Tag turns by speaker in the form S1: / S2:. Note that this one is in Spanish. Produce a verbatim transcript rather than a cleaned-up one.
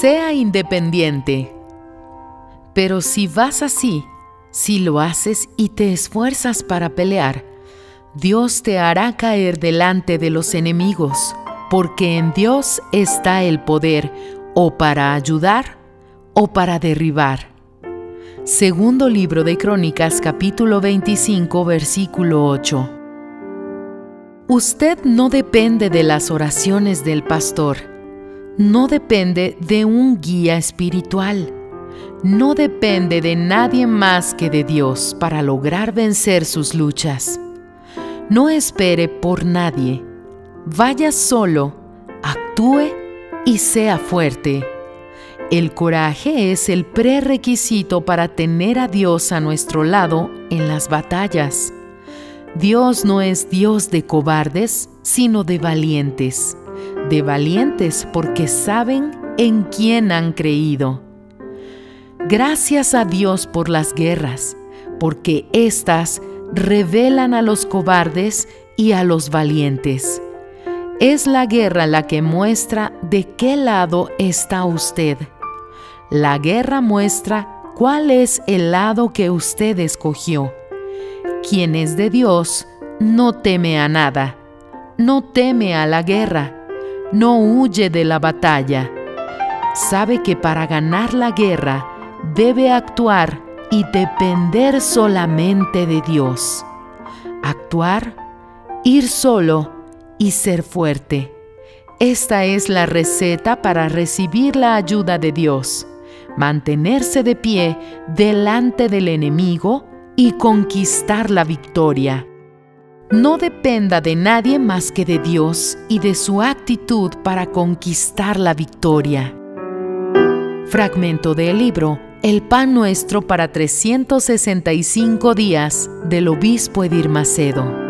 S1: Sea independiente. Pero si vas así, si lo haces y te esfuerzas para pelear, Dios te hará caer delante de los enemigos, porque en Dios está el poder, o para ayudar, o para derribar. Segundo libro de Crónicas, capítulo veinticinco, versículo ocho. Usted no depende de las oraciones del pastor, no depende de un guía espiritual, no depende de nadie más que de Dios para lograr vencer sus luchas. No espere por nadie, vaya solo, actúe y sea fuerte. El coraje es el prerequisito para tener a Dios a nuestro lado en las batallas. Dios no es Dios de cobardes, sino de valientes. De valientes porque saben en quién han creído. Gracias a Dios por las guerras, porque éstas revelan a los cobardes y a los valientes. Es la guerra la que muestra de qué lado está usted. La guerra muestra cuál es el lado que usted escogió. Quien es de Dios no teme a nada, no teme a la guerra, no huye de la batalla. Sabe que para ganar la guerra debe actuar y depender solamente de Dios. Actuar, ir solo y ser fuerte. Esta es la receta para recibir la ayuda de Dios. Mantenerse de pie delante del enemigo y conquistar la victoria. No dependa de nadie más que de Dios y de su actitud para conquistar la victoria. Fragmento del libro El Pan Nuestro para trescientos sesenta y cinco días del obispo Edir Macedo.